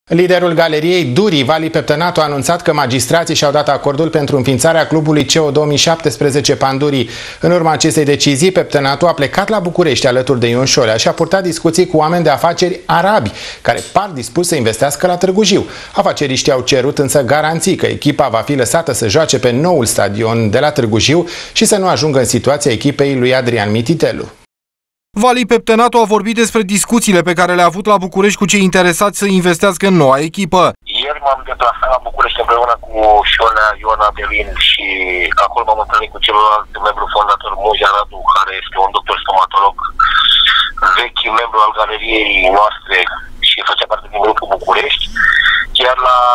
Liderul galeriei Duri, Vali Peptănatu, a anunțat că magistrații și-au dat acordul pentru înființarea clubului CO 2017 Pandurii. În urma acestei decizii, Peptănatu a plecat la București alături de Ion Șolea și a purtat discuții cu oameni de afaceri arabi, care par dispuși să investească la Târgu Jiu. Afaceriștii au cerut însă garanții că echipa va fi lăsată să joace pe noul stadion de la Târgu Jiu și să nu ajungă în situația echipei lui Adrian Mititelu. Vali Peptănatu a vorbit despre discuțiile pe care le-a avut la București cu cei interesați să investească în noua echipă. Ieri m-am deplasat la București împreună cu Șolea, Ion Adelin și acolo m-am întâlnit cu celălalt membru fondator, Muja Radu, care este un doctor stomatolog, vechi membru al galeriei noastre și făcea parte din grupul București. Iar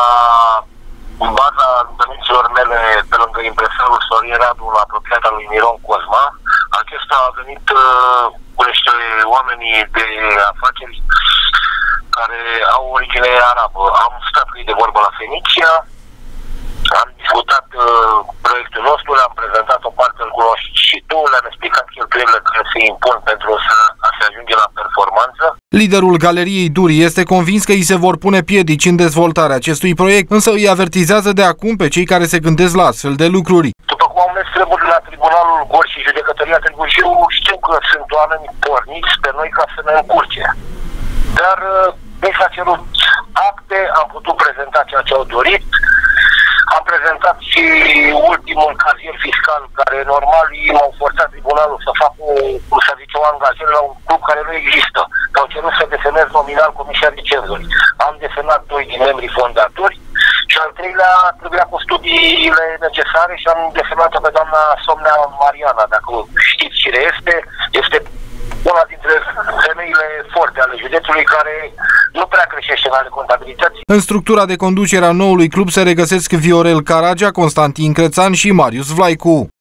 în baza întâlnirilor mele pe lângă impresarul Sorin Radu, un apropiat al lui Miron Cosma, acesta a venit cu niște oamenii de afaceri care au origine arabă. Am stat cu ei de vorbă la Fenicia, am discutat proiectul nostru, le-am prezentat o parte, îl cunoști și tu, le-am explicat cheltuielile care se impun pentru a se ajunge la performanță. Liderul galeriei Duri este convins că îi se vor pune piedici în dezvoltarea acestui proiect, însă îi avertizează de acum pe cei care se gândesc la astfel de lucruri. După cum au mers treburile la Tribunalul Gorj și Judecătoria Târgu Jiu, știu că sunt oameni porniți pe noi ca să ne încurce. Dar mi s-a cerut acte, am putut prezenta ceea ce au dorit, am prezentat și ultimul cazier fiscal, care normal m-au forțat tribunalul să fac cum să zice, o angajare la un club care nu există. Mi-au cerut să desemnez nominal Comisia de Cenzori. Am desemnat 2 din membrii fondatori și al treilea trebuia cu studiile necesare și am desemnat-o pe doamna Somnea Mariana. Dacă știți cine este una dintre femeile forte ale județului care nu prea creștește în ale contabilității. În structura de conducere a noului club se regăsesc Viorel Caragea, Constantin Crețan și Marius Vlaicu.